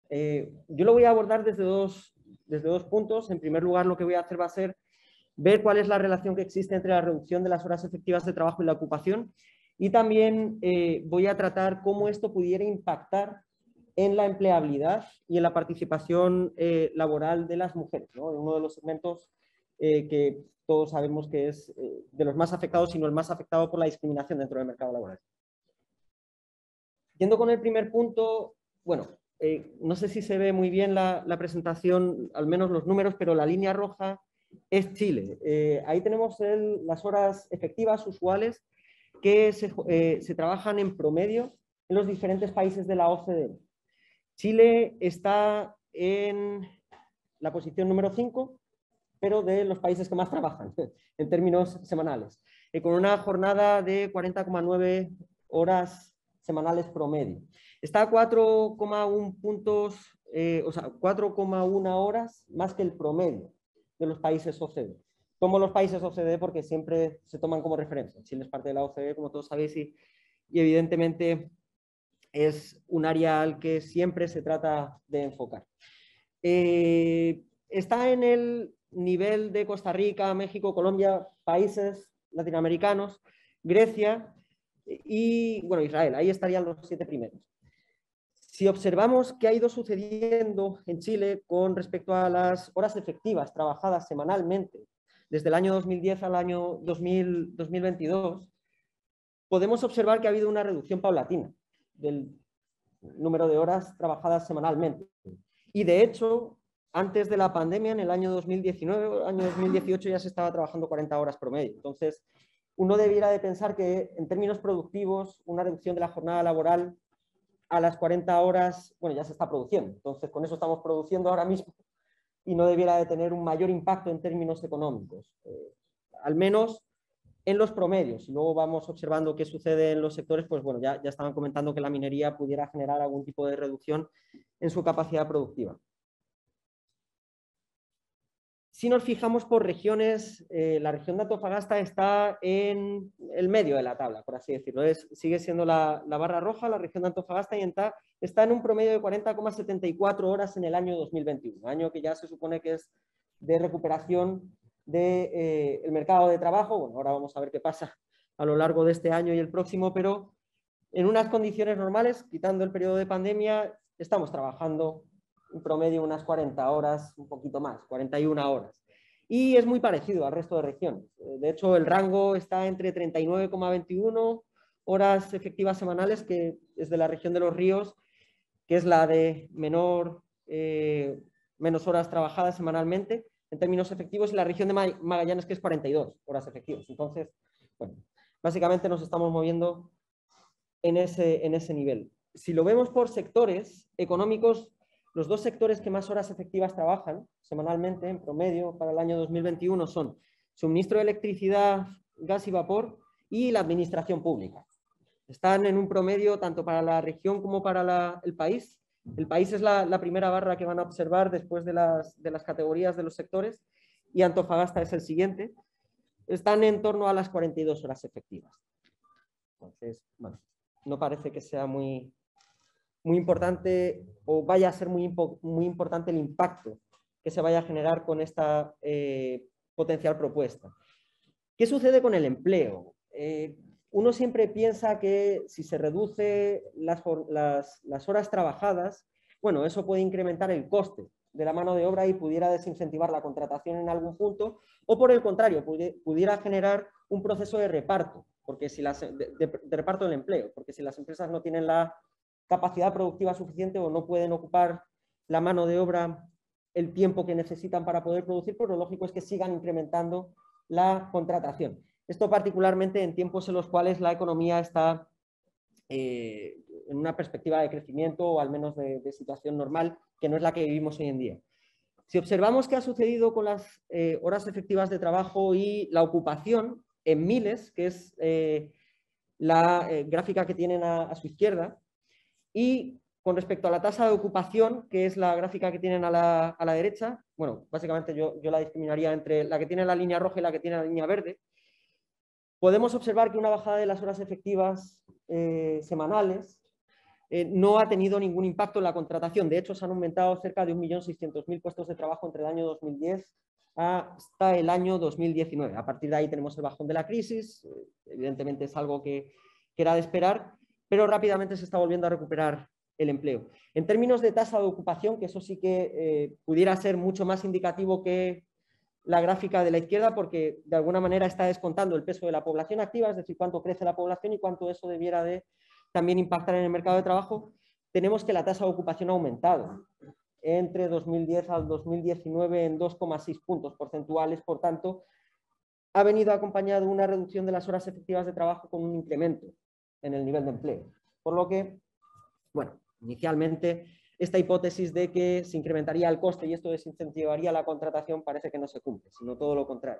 Yo lo voy a abordar desde dos puntos. En primer lugar, lo que voy a hacer va a ser ver cuál es la relación que existe entre la reducción de las horas efectivas de trabajo y la ocupación, y también voy a tratar cómo esto pudiera impactar en la empleabilidad y en la participación laboral de las mujeres, ¿no? En uno de los segmentos que todos sabemos que es de los más afectados, si no el más afectado por la discriminación dentro del mercado laboral. Yendo con el primer punto, bueno, no sé si se ve muy bien la presentación, al menos los números, pero la línea roja es Chile. Ahí tenemos las horas efectivas usuales que se trabajan en promedio en los diferentes países de la OCDE. Chile está en la posición número 5, pero de los países que más trabajan en términos semanales, con una jornada de 40,9 horas semanales promedio. Está a 4,1 puntos, o sea, 4,1 horas más que el promedio de los países OCDE. Como los países OCDE porque siempre se toman como referencia. Chile es parte de la OCDE, como todos sabéis, y evidentemente es un área al que siempre se trata de enfocar. Está en el nivel de Costa Rica, México, Colombia, países latinoamericanos, Grecia y, bueno, Israel. Ahí estarían los 7 primeros. Si observamos qué ha ido sucediendo en Chile con respecto a las horas efectivas trabajadas semanalmente desde el año 2010 al año 2022, podemos observar que ha habido una reducción paulatina del número de horas trabajadas semanalmente. Y de hecho, antes de la pandemia, en el año 2019, año 2018, ya se estaba trabajando 40 horas promedio. Entonces, uno debiera de pensar que en términos productivos, una reducción de la jornada laboral a las 40 horas, bueno, ya se está produciendo. Entonces, con eso estamos produciendo ahora mismo y no debiera de tener un mayor impacto en términos económicos. Al menos en los promedios. Y luego vamos observando qué sucede en los sectores, pues bueno, ya estaban comentando que la minería pudiera generar algún tipo de reducción en su capacidad productiva. Si nos fijamos por regiones, la región de Antofagasta está en el medio de la tabla, por así decirlo. Sigue siendo la barra roja, la región de Antofagasta, y está en un promedio de 40,74 horas en el año 2021, año que ya se supone que es de recuperación del mercado de trabajo. Bueno, ahora vamos a ver qué pasa a lo largo de este año y el próximo, pero en unas condiciones normales, quitando el periodo de pandemia, estamos trabajando en promedio unas 40 horas, un poquito más, 41 horas. Y es muy parecido al resto de regiones. De hecho, el rango está entre 39,21 horas efectivas semanales, que es de la región de Los Ríos, que es la de menos horas trabajadas semanalmente en términos efectivos, y la región de Magallanes, que es 42 horas efectivas. Entonces, bueno, básicamente nos estamos moviendo en ese nivel. Si lo vemos por sectores económicos, los dos sectores que más horas efectivas trabajan semanalmente, en promedio, para el año 2021 son suministro de electricidad, gas y vapor y la administración pública. Están en un promedio tanto para la región como para el país. El país es la primera barra que van a observar después de las categorías de los sectores, y Antofagasta es el siguiente. Están en torno a las 42 horas efectivas. Entonces, bueno, no parece que sea muy importante o vaya a ser muy importante el impacto que se vaya a generar con esta potencial propuesta. ¿Qué sucede con el empleo? Uno siempre piensa que si se reduce las horas trabajadas, bueno, eso puede incrementar el coste de la mano de obra y pudiera desincentivar la contratación en algún punto, o por el contrario, pudiera generar un proceso de reparto, porque si de reparto del empleo, porque si las empresas no tienen la capacidad productiva suficiente o no pueden ocupar la mano de obra el tiempo que necesitan para poder producir, pues lo lógico es que sigan incrementando la contratación. Esto particularmente en tiempos en los cuales la economía está en una perspectiva de crecimiento, o al menos de situación normal, que no es la que vivimos hoy en día. Si observamos qué ha sucedido con las horas efectivas de trabajo y la ocupación en miles, que es la gráfica que tienen a su izquierda, y con respecto a la tasa de ocupación, que es la gráfica que tienen a la derecha, bueno, básicamente yo la discriminaría entre la que tiene la línea roja y la que tiene la línea verde, podemos observar que una bajada de las horas efectivas semanales no ha tenido ningún impacto en la contratación. De hecho, se han aumentado cerca de 1.600.000 puestos de trabajo entre el año 2010 hasta el año 2019. A partir de ahí tenemos el bajón de la crisis, evidentemente es algo que era de esperar, pero rápidamente se está volviendo a recuperar el empleo. En términos de tasa de ocupación, que eso sí que pudiera ser mucho más indicativo que la gráfica de la izquierda, porque de alguna manera está descontando el peso de la población activa, es decir, cuánto crece la población y cuánto eso debiera de también impactar en el mercado de trabajo. Tenemos que la tasa de ocupación ha aumentado entre 2010 al 2019 en 2,6 puntos porcentuales, por tanto, ha venido acompañado de una reducción de las horas efectivas de trabajo con un incremento en el nivel de empleo. Por lo que, bueno, inicialmente esta hipótesis de que se incrementaría el coste y esto desincentivaría la contratación parece que no se cumple, sino todo lo contrario.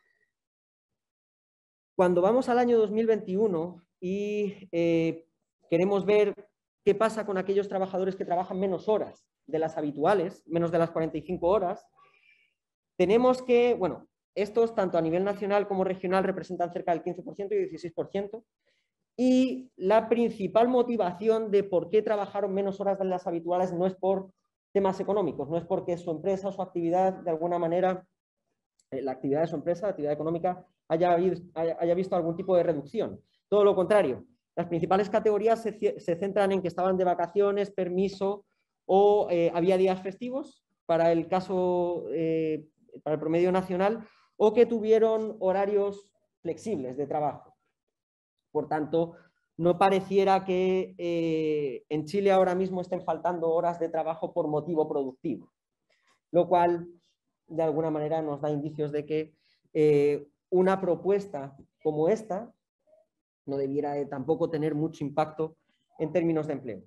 Cuando vamos al año 2021 y queremos ver qué pasa con aquellos trabajadores que trabajan menos horas de las habituales, menos de las 45 horas, tenemos que, bueno, estos tanto a nivel nacional como regional representan cerca del 15% y 16%, y la principal motivación de por qué trabajaron menos horas de las habituales no es por temas económicos, no es porque su empresa o su actividad, de alguna manera, la actividad de su empresa, la actividad económica, haya visto algún tipo de reducción. Todo lo contrario, las principales categorías se centran en que estaban de vacaciones, permiso o había días festivos para el caso, para el promedio nacional, o que tuvieron horarios flexibles de trabajo. Por tanto, no pareciera que en Chile ahora mismo estén faltando horas de trabajo por motivo productivo, lo cual de alguna manera nos da indicios de que una propuesta como esta no debiera tampoco tener mucho impacto en términos de empleo.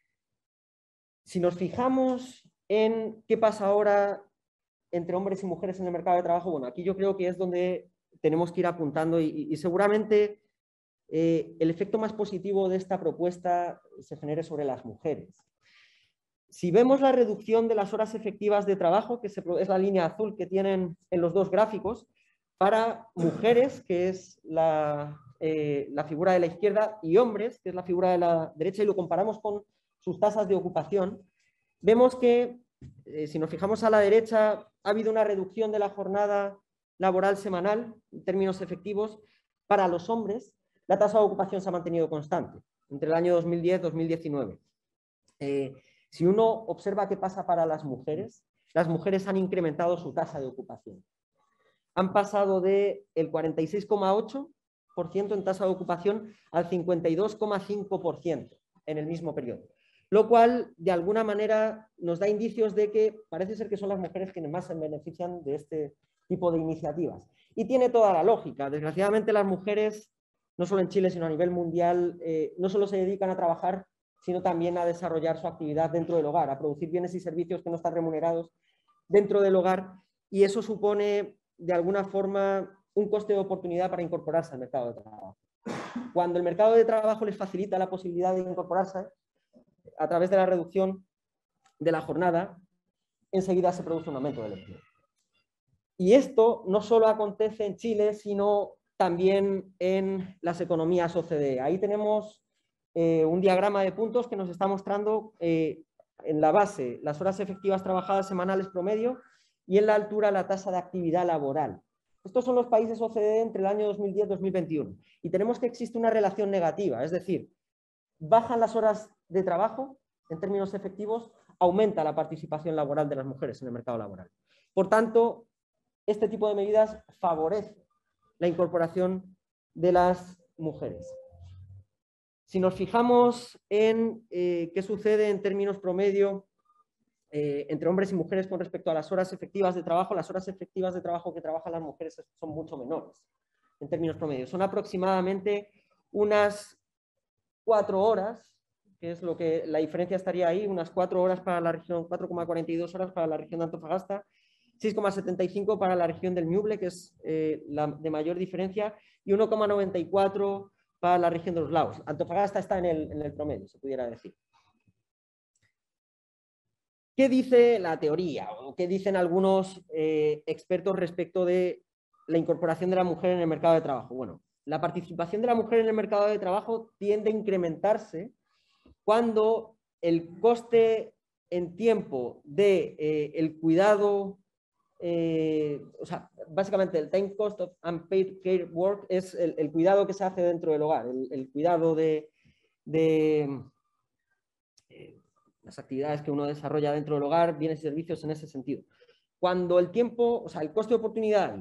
Si nos fijamos en qué pasa ahora entre hombres y mujeres en el mercado de trabajo, bueno, aquí yo creo que es donde tenemos que ir apuntando y seguramente el efecto más positivo de esta propuesta se genere sobre las mujeres. Si vemos la reducción de las horas efectivas de trabajo, que es la línea azul que tienen en los dos gráficos, para mujeres, que es la figura de la izquierda, y hombres, que es la figura de la derecha, y lo comparamos con sus tasas de ocupación, vemos que, si nos fijamos a la derecha, ha habido una reducción de la jornada laboral semanal, en términos efectivos, para los hombres. La tasa de ocupación se ha mantenido constante entre el año 2010 y 2019. Si uno observa qué pasa para las mujeres han incrementado su tasa de ocupación. Han pasado del 46,8% en tasa de ocupación al 52,5% en el mismo periodo. Lo cual, de alguna manera, nos da indicios de que parece ser que son las mujeres quienes más se benefician de este tipo de iniciativas. Y tiene toda la lógica. Desgraciadamente, las mujeres, no solo en Chile, sino a nivel mundial, no solo se dedican a trabajar, sino también a desarrollar su actividad dentro del hogar, a producir bienes y servicios que no están remunerados dentro del hogar, y eso supone, de alguna forma, un coste de oportunidad para incorporarse al mercado de trabajo. Cuando el mercado de trabajo les facilita la posibilidad de incorporarse a través de la reducción de la jornada, enseguida se produce un aumento del empleo. Y esto no solo acontece en Chile, sino también en las economías OCDE. Ahí tenemos un diagrama de puntos que nos está mostrando en la base las horas efectivas trabajadas semanales promedio y en la altura la tasa de actividad laboral. Estos son los países OCDE entre el año 2010 y 2021. Y tenemos que existe una relación negativa, es decir, bajan las horas de trabajo en términos efectivos, aumenta la participación laboral de las mujeres en el mercado laboral. Por tanto, este tipo de medidas favorece la incorporación de las mujeres. Si nos fijamos en qué sucede en términos promedio entre hombres y mujeres con respecto a las horas efectivas de trabajo, las horas efectivas de trabajo que trabajan las mujeres son mucho menores en términos promedio. Son aproximadamente unas 4 horas, que es lo que la diferencia estaría ahí, unas 4 horas para la región, 4,42 horas para la región de Antofagasta, 6,75 para la región del Ñuble, que es la de mayor diferencia, y 1,94 para la región de los lagos. Antofagasta está en el promedio, se pudiera decir. ¿Qué dice la teoría o qué dicen algunos expertos respecto de la incorporación de la mujer en el mercado de trabajo? Bueno, la participación de la mujer en el mercado de trabajo tiende a incrementarse cuando el coste en tiempo de el cuidado, o sea, básicamente el time cost of unpaid care work es el cuidado que se hace dentro del hogar, el cuidado de las actividades que uno desarrolla dentro del hogar, bienes y servicios en ese sentido. Cuando el tiempo, o sea, el coste de oportunidad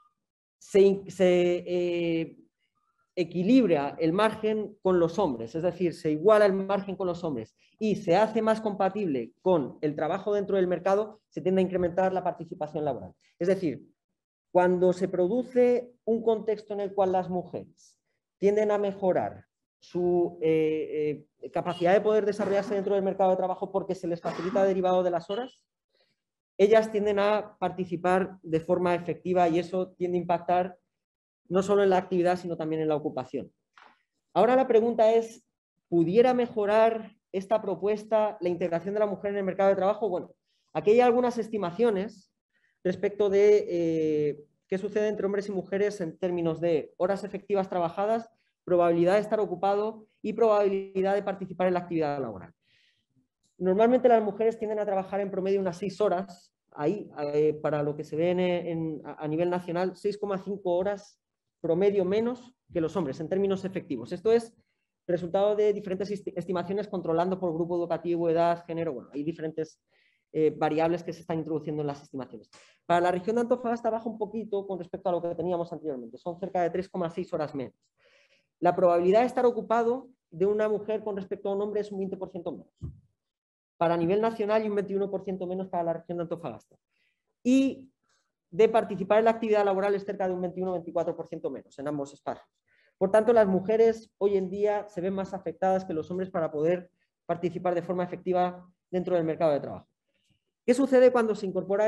se equilibra el margen con los hombres, es decir, se iguala el margen con los hombres y se hace más compatible con el trabajo dentro del mercado, se tiende a incrementar la participación laboral. Es decir, cuando se produce un contexto en el cual las mujeres tienden a mejorar su capacidad de poder desarrollarse dentro del mercado de trabajo porque se les facilita derivado de las horas, ellas tienden a participar de forma efectiva y eso tiende a impactar no solo en la actividad, sino también en la ocupación. Ahora la pregunta es, ¿pudiera mejorar esta propuesta la integración de la mujer en el mercado de trabajo? Bueno, aquí hay algunas estimaciones respecto de qué sucede entre hombres y mujeres en términos de horas efectivas trabajadas, probabilidad de estar ocupado y probabilidad de participar en la actividad laboral. Normalmente las mujeres tienden a trabajar en promedio unas 6 horas, ahí para lo que se ve a nivel nacional, 6,5 horas promedio menos que los hombres en términos efectivos. Esto es resultado de diferentes estimaciones controlando por grupo educativo, edad, género, bueno, hay diferentes variables que se están introduciendo en las estimaciones. Para la región de Antofagasta baja un poquito con respecto a lo que teníamos anteriormente, son cerca de 3,6 horas menos. La probabilidad de estar ocupado de una mujer con respecto a un hombre es un 20% menos. Para nivel nacional y un 21% menos para la región de Antofagasta. Y de participar en la actividad laboral es cerca de un 21-24% menos en ambos espacios. Por tanto, las mujeres hoy en día se ven más afectadas que los hombres para poder participar de forma efectiva dentro del mercado de trabajo. ¿Qué sucede cuando se incorpora a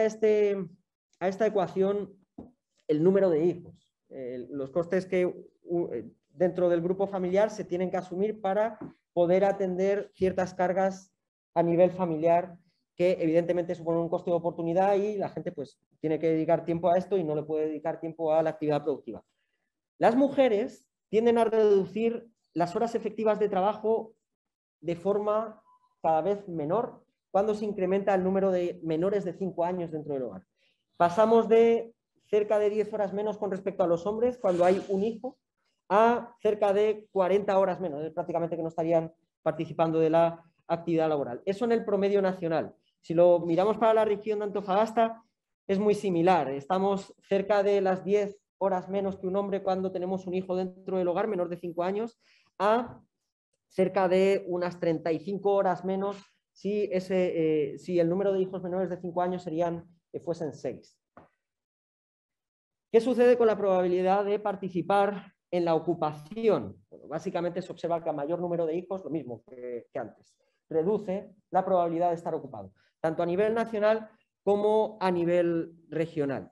esta ecuación el número de hijos? Los costes que dentro del grupo familiar se tienen que asumir para poder atender ciertas cargas a nivel familiar que evidentemente suponen un coste de oportunidad y la gente pues tiene que dedicar tiempo a esto y no le puede dedicar tiempo a la actividad productiva. Las mujeres tienden a reducir las horas efectivas de trabajo de forma cada vez menor cuando se incrementa el número de menores de 5 años dentro del hogar. Pasamos de cerca de 10 horas menos con respecto a los hombres cuando hay un hijo a cerca de 40 horas menos, prácticamente que no estarían participando de la actividad laboral. Eso en el promedio nacional. Si lo miramos para la región de Antofagasta, es muy similar. Estamos cerca de las 10 horas menos que un hombre cuando tenemos un hijo dentro del hogar, menor de 5 años, a cerca de unas 35 horas menos si el número de hijos menores de 5 años fuesen 6. ¿Qué sucede con la probabilidad de participar en la ocupación? Bueno, básicamente se observa que a mayor número de hijos, lo mismo que antes, reduce la probabilidad de estar ocupado, tanto a nivel nacional como a nivel regional.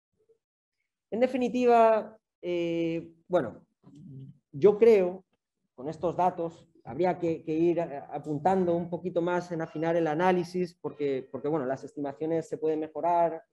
En definitiva, bueno, yo creo, con estos datos, habría que ir apuntando un poquito más en afinar el análisis, porque bueno, las estimaciones se pueden mejorar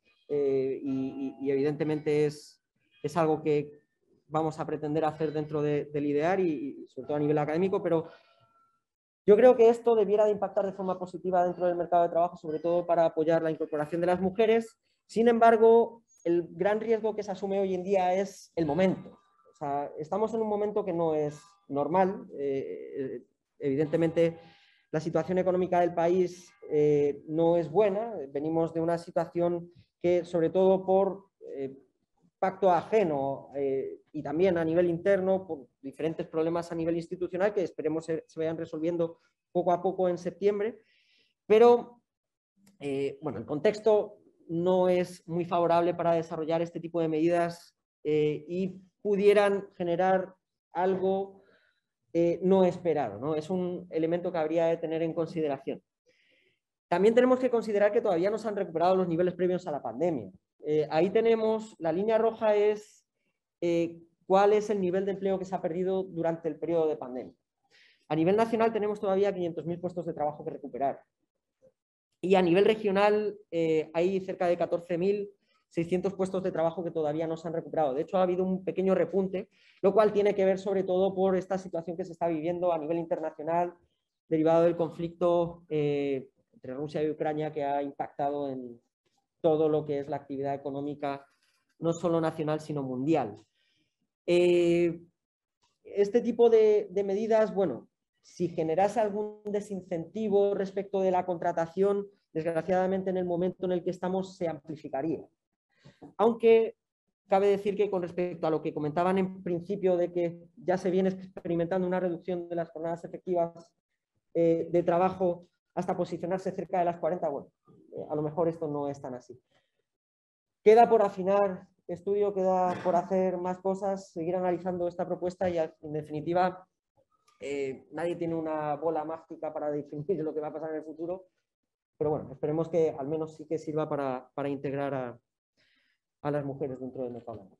y evidentemente es algo que vamos a pretender hacer dentro del IDEAR y sobre todo a nivel académico, pero yo creo que esto debiera de impactar de forma positiva dentro del mercado de trabajo, sobre todo para apoyar la incorporación de las mujeres. Sin embargo, el gran riesgo que se asume hoy en día es el momento. O sea, estamos en un momento que no es normal. Evidentemente, la situación económica del país no es buena. Venimos de una situación que, sobre todo por pacto ajeno y también a nivel interno, por diferentes problemas a nivel institucional que esperemos se vayan resolviendo poco a poco en septiembre. Pero, bueno, el contexto no es muy favorable para desarrollar este tipo de medidas y pudieran generar algo no esperado, ¿no? Es un elemento que habría de tener en consideración. También tenemos que considerar que todavía no se han recuperado los niveles previos a la pandemia. Ahí tenemos, la línea roja es cuál es el nivel de empleo que se ha perdido durante el periodo de pandemia. A nivel nacional tenemos todavía 500.000 puestos de trabajo que recuperar. Y a nivel regional hay cerca de 14.600 puestos de trabajo que todavía no se han recuperado. De hecho, ha habido un pequeño repunte, lo cual tiene que ver sobre todo por esta situación que se está viviendo a nivel internacional derivado del conflicto entre Rusia y Ucrania, que ha impactado en todo lo que es la actividad económica, no solo nacional, sino mundial. Este tipo de medidas, bueno, si generase algún desincentivo respecto de la contratación, desgraciadamente en el momento en el que estamos se amplificaría. Aunque cabe decir que con respecto a lo que comentaban en principio de que ya se viene experimentando una reducción de las jornadas efectivas de trabajo hasta posicionarse cerca de las 40, bueno, a lo mejor esto no es tan así. Queda por afinar estudio, queda por hacer más cosas, seguir analizando esta propuesta y en definitiva nadie tiene una bola mágica para definir lo que va a pasar en el futuro, pero bueno, esperemos que al menos sí que sirva para integrar a las mujeres dentro del mercado laboral.